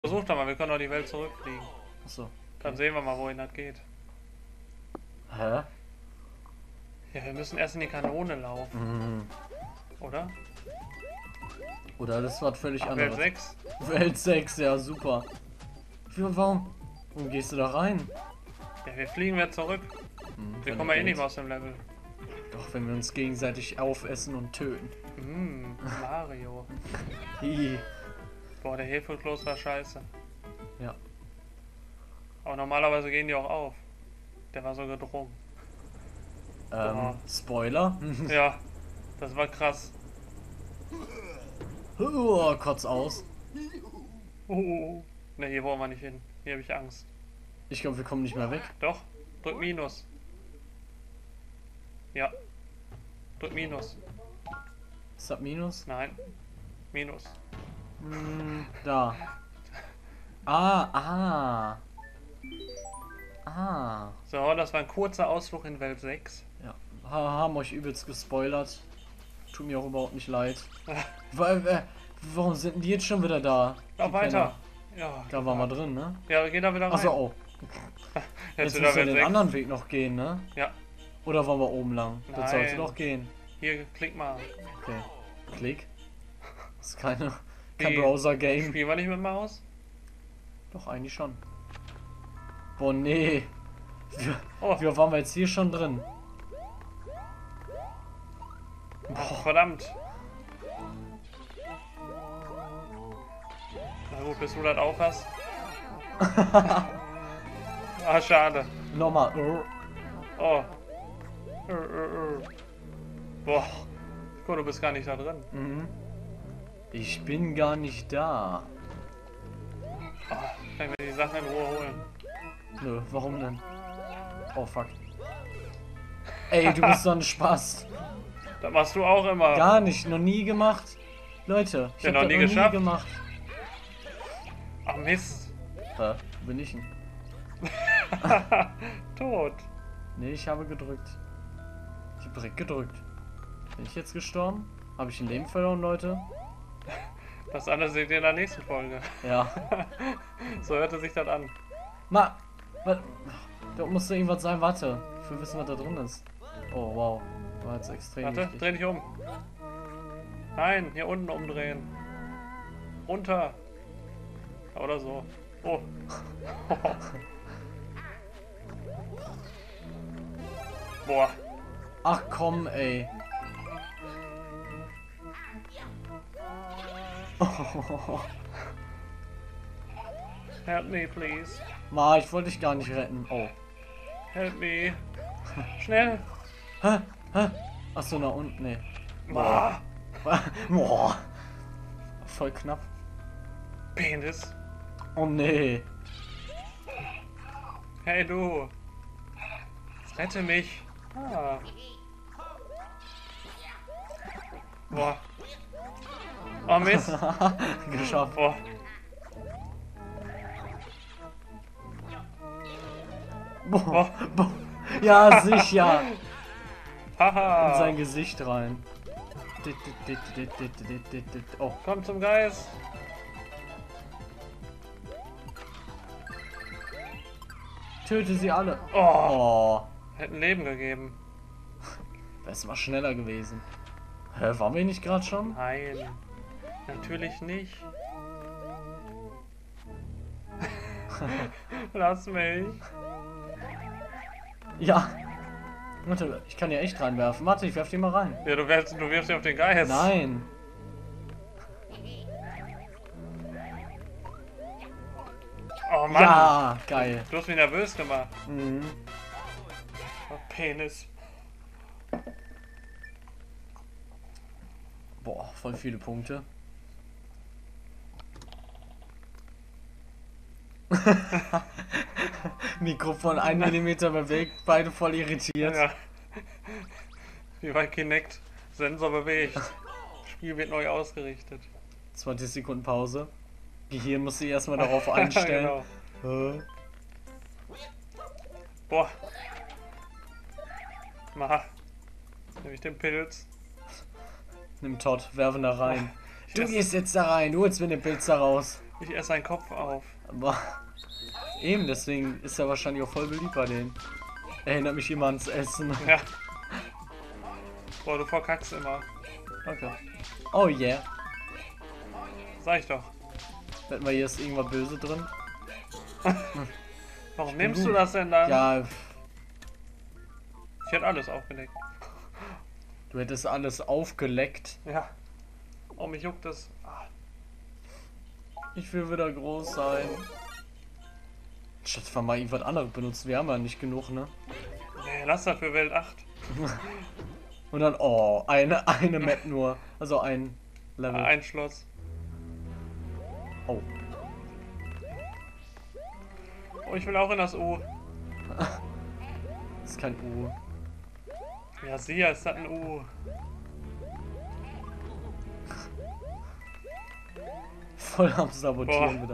Versuch doch mal, wir können doch die Welt zurückfliegen. Achso. Dann sehen wir mal, wohin das geht. Hä? Ja, wir müssen erst in die Kanone laufen. Oder? Oder das war völlig Ach, anderes. Welt 6? Welt 6, ja super. Warum? Warum gehst du da rein? Ja, wir fliegen wieder zurück. Wir kommen ja eh nicht mehr aus dem Level. Doch, wenn wir uns gegenseitig aufessen und töten. Mario. Hihi. Boah, der Hefekloß war scheiße. Ja. Aber normalerweise gehen die auch auf. Der war so gedrungen. Spoiler? Ja, das war krass. Kotz aus. Ne, hier wollen wir nicht hin. Hier habe ich Angst. Ich glaube, wir kommen nicht mehr weg. Doch, drück Minus. Ja. Drück Minus. Ist das Minus? Nein. Minus. Da. Ah. So, das war ein kurzer Ausflug in Welt 6. Ja. Haben euch übelst gespoilert. Tut mir auch überhaupt nicht leid. Warum sind denn die jetzt schon wieder da? Lauf weiter. Ja, Da waren wir drin, ne? Ja, geh da wieder rein. Achso, oh. Jetzt müssen wir den Welt anderen Weg noch gehen, ne? 6. Ja, Oder wollen wir oben lang? Das sollte Nein. doch gehen. hier, klick mal. Okay. Klick. Das ist kein Wie? Browser-Game. Spielen wir nicht mit Maus? Doch, eigentlich schon. Boah, nee. Oh. Wie waren wir jetzt hier schon drin? Ach, verdammt. Na gut, bis du das auch hast. Ah, schade. Nochmal. Oh. Boah. Guck, du bist gar nicht da drin. Ich bin gar nicht da. Oh, kann ich mir die Sachen in Ruhe holen. Nö, warum denn? Oh, fuck. Ey, du bist so ein Spaß. Das machst du auch immer. Gar nicht, noch nie gemacht. Leute, ich Ja, hab noch das nie noch nie geschafft? gemacht. Ach Mist. Hä? Wo bin ich denn? Tot. Nee, ich habe gedrückt. Ich habe direkt gedrückt. Bin ich jetzt gestorben? Habe ich ein Leben verloren, Leute? Das andere seht ihr in der nächsten Folge. Ja. So hörte sich das an. Da muss da irgendwas sein, warte. Ich will wissen, was da drin ist. Oh, wow. War jetzt extrem Warte, wichtig. dreh dich um. Nein, hier unten umdrehen. Runter. Oder so. Oh. Boah. Ach komm, ey. Help me, please. Ich wollte dich gar nicht retten. Oh. Help me. Schnell. Achso, nach unten, nee. Boah. Boah. Voll knapp. Penis. Oh nee. Hey du. Rette mich. Ah. Boah. Oh Mist. Geschafft. Boah. Boah. Ja, sicher. In Haha. sein Gesicht rein. Oh. Komm zum Geist. Töte sie alle. Oh. Oh. Hätten Leben gegeben. Das war schneller gewesen. Hä, waren wir nicht gerade schon? Nein. Natürlich nicht. Lass mich. Ja. Warte, ich kann ja echt reinwerfen. Warte, ich werf die mal rein. Ja, du wirfst dich auf den Geist. Nein. Oh Mann. Ja, geil. Du hast mich nervös gemacht. Mhm. Oh, Penis. Boah, voll viele Punkte. Mikrofon 1 Millimeter bewegt, beide voll irritiert. Ja. Wie bei Kinect. Sensor bewegt. Spiel wird neu ausgerichtet. 20 Sekunden Pause. Gehirn muss sich erstmal darauf einstellen. Genau. Boah. Mach. Nehme ich den Pilz. Nimm Todd, werfen da rein. Du Das- gehst jetzt da rein, du holst mir den Pilz da raus. Ich esse seinen Kopf auf. Aber eben, deswegen ist er wahrscheinlich auch voll beliebt bei denen. Erinnert mich immer ans Essen. Ja. Boah, du verkackst immer. Okay. Oh yeah. Sag ich doch. Wetten wir, hier ist irgendwas böse drin? Warum nimmst du das denn dann? Ja, Ich hätte alles aufgedeckt. du hättest alles aufgeleckt. Ja. Oh, mich juckt das. Ah. Ich will wieder groß sein. Statt wir mal irgendwas anderes benutzen. Wir haben ja nicht genug, ne? Nee, lass das für Welt 8. Und dann, oh, eine Map nur. Also ein Level. Ein Schloss. Oh. Oh, ich will auch in das U. Das ist kein U. Ja, sicher ist das ein U. Voll am Sabotieren Boah. wieder.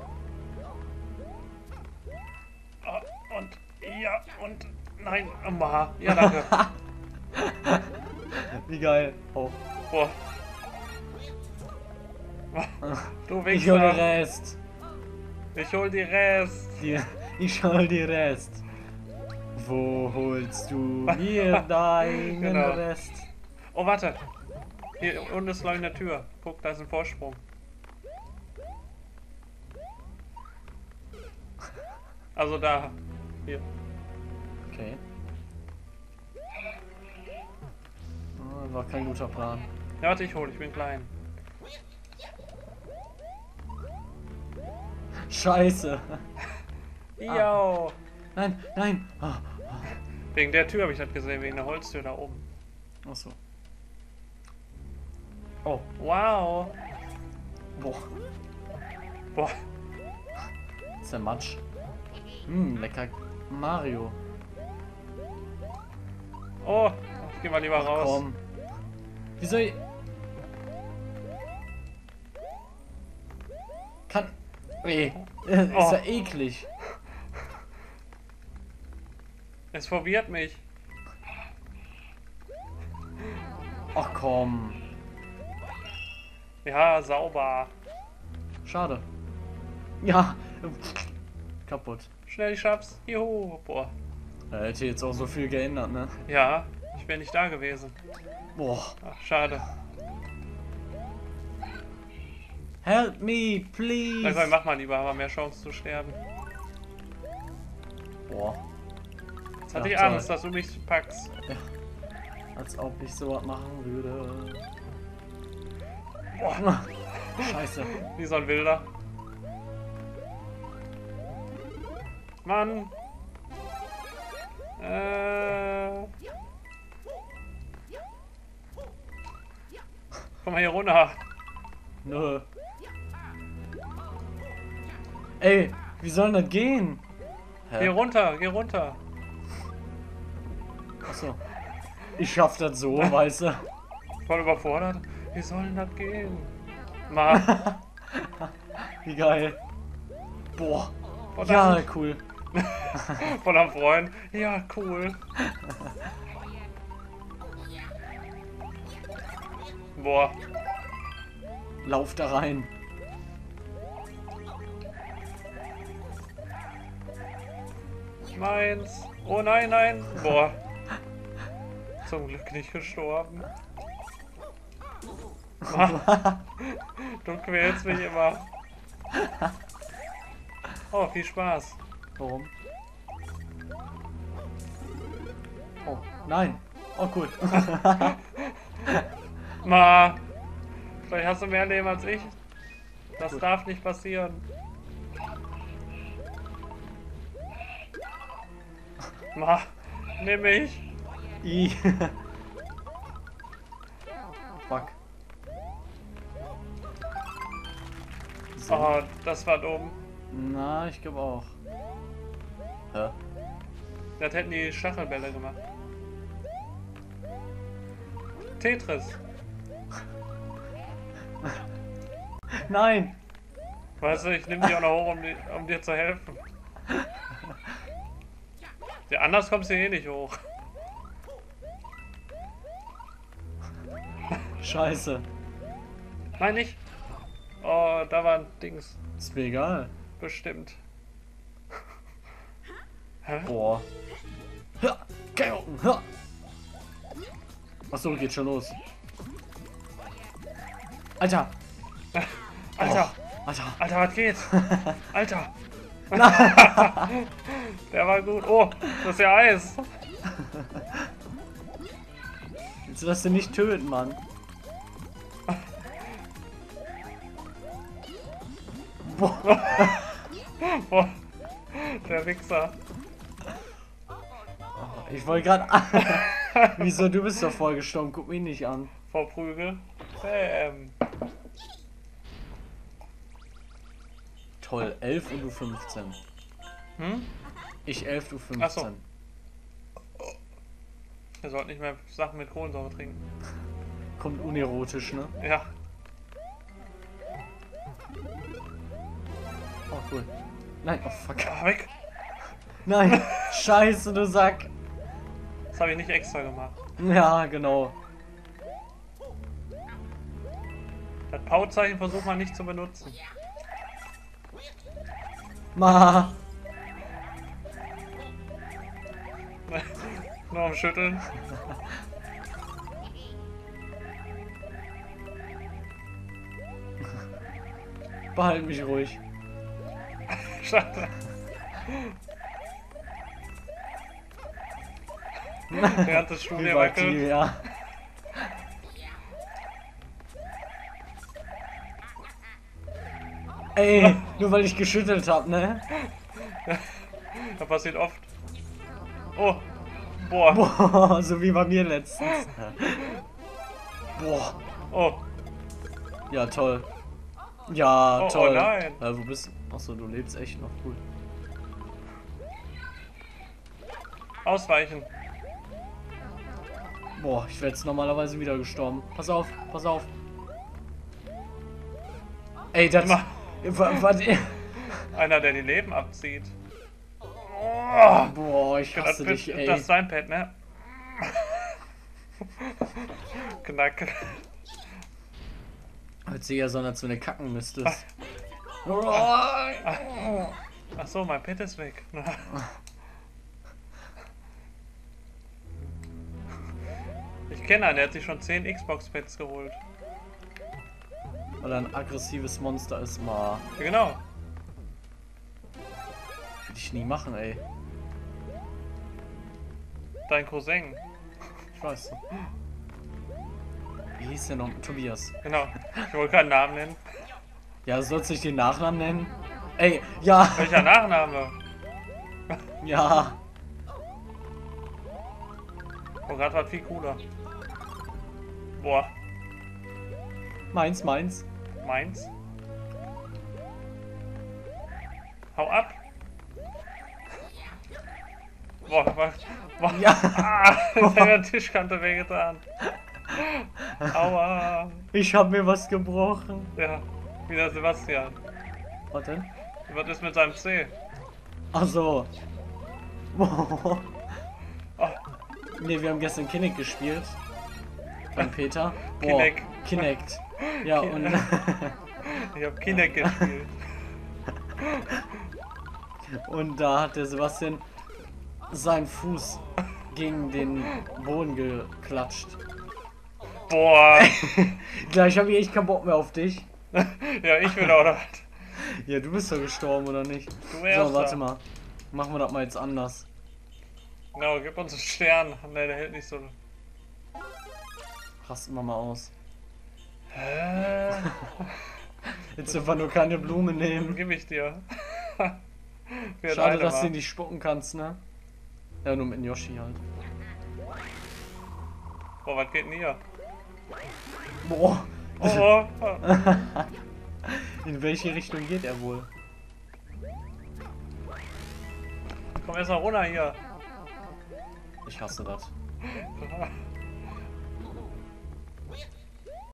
Ah, und ja, und nein. Amma. Ja, danke. Wie geil. Oh. Boah. Du Ich hol den Wichser. Rest. Ich hol die Rest. Ich hol den Rest. Wo holst du mir deinen Genau. Rest? Oh, warte. Hier unten ist gleich eine Tür. Guck, da ist ein Vorsprung. Also da. Hier. Okay. War kein guter Plan. Ja, warte, ich bin klein. Scheiße. Yo. Nein, nein. Ah. Wegen der Tür habe ich das gesehen, wegen der Holztür da oben. Achso. Oh. Wow. Boah. Boah. Das ist der Matsch. Lecker Mario. Oh, ich geh mal lieber raus. Komm. Wie soll ich... Kann... Ist Oh. ja eklig. Es verwirrt mich. Ach komm. Ja, sauber. Schade. Ja. Kaputt. Schnell, ich schaff's. Juhu. Boah. Hätte jetzt auch so viel geändert, ne? Ja, ich wäre nicht da gewesen. Boah. Ach, schade. Help me, Na please. komm, mach mal lieber, haben wir mehr Chance zu sterben. Boah. Jetzt hatte Ja, ich toll. Angst, dass du mich packst. Als ob ich sowas machen würde. Boah, Scheiße. wie so ein Wilder. Mann. Komm mal hier runter. Nö. Ey, wie soll das gehen? Geh runter, geh runter. Achso. Ich schaff das so, weißt du. Voll überfordert. Wie soll denn das gehen? Mal. Wie geil. Boah. Verdammt. Ja, cool. Voll am Freund. Ja, cool. Boah. Lauf da rein. Meins. Oh nein, nein. Boah. Zum Glück nicht gestorben. Du quälst mich immer. Oh, viel Spaß. Warum? Oh, nein. Oh, gut. Ma. Vielleicht hast du mehr Leben als ich. Das Gut. darf nicht passieren. Ma. Nimm mich. I. Fuck. So. Oh, das war dumm. Na, ich glaube auch. Hä? Das hätten die Stachelbälle gemacht. Tetris. Nein! Weißt du, ich nehme die auch noch hoch, um dir zu helfen. Ja, anders kommst du hier eh nicht hoch. Scheiße. Nein, nicht. Oh, da war ein Dings. Ist mir egal. Bestimmt. Hä? Boah. Ja, Chaoten, ja. Achso, geht schon los. Alter. Alter! Oh, Alter. Alter, was geht? Alter! Der war gut. Oh, das ist ja Eis. Willst du das denn nicht töten, Mann? Boah. Boah, der Wichser. Ich wollte gerade. Wieso? Du bist doch voll gestorben. Guck mich nicht an. Vor Prügel. Toll. 11 und du 15. Hm? Ich 11, du 15. Ach so. Wir sollten nicht mehr Sachen mit Kohlensäure trinken. Kommt unerotisch, ne? Ja. Oh, cool. Nein, oh fuck. Ah, weg. Nein. Scheiße, du Sack. Das habe ich nicht extra gemacht. Ja, genau. Das Pauzeichen versucht man nicht zu benutzen. Ma. Nur am Schütteln. Behalt mich ruhig. Schade. Während des Studiums wackelt. Ja. Ey, nur weil ich geschüttelt hab, ne? Das passiert oft. Oh. Boah. Boah, so wie bei mir letztens. Boah. Oh. Ja, toll. Ja, Oh, toll. oh nein. Wo bist du? Achso, du lebst echt noch. Cool. Ausweichen. Boah, ich wäre jetzt normalerweise wieder gestorben. Pass auf, pass auf. Ey, das... Immer. Warte. Einer, der die Leben abzieht. Oh. Boah, ich hasse dich, ey. Das ist dein Pad, ne? Knack. Hört sich ja so an, als wenn du kacken müsstest. Ach so, mein Pad ist weg. Ich kenne einen, der hat sich schon 10 Xbox-Pads geholt. Weil er ein aggressives Monster ist, mal. Ja, genau. Würde ich nie machen, ey. Dein Cousin. Ich weiß. Wie hieß der noch? Tobias. Genau. Ich wollte keinen Namen nennen. Ja, sollst du nicht den Nachnamen nennen? Ey, ja. Welcher Nachname? Ja. Oh, gerade war viel cooler. Boah. Meins, meins. Meins? Hau ab! Boah, boah. Ja. Ah, das hat der Tischkante wehgetan. Aua. Ich hab mir was gebrochen. Ja, wieder Sebastian. Was denn? Was ist mit seinem C? Ach so. Oh, Ne, wir haben gestern Kinect gespielt. Beim Peter. Boah, Kinect. Kinect. Ja, und... ich hab Kinect gespielt. Und da hat der Sebastian seinen Fuß gegen den Boden geklatscht. Boah. Gleich habe ich echt keinen Bock mehr auf dich. Ja, ich will auch das. Ja, du bist doch gestorben, oder nicht? Du erster. So, warte mal. Machen wir das mal jetzt anders. Genau, gib uns einen Stern. Ne, der hält nicht so. Rasten wir mal aus. Hä? Jetzt einfach nur keine Blume nehmen. Gib ich dir. Schade, dass du nicht spucken kannst, ne? Ja, nur mit dem Yoshi halt. Boah, was geht denn hier? Boah. Oh, In welche Richtung geht er wohl? komm erst mal runter hier. Ich hasse das.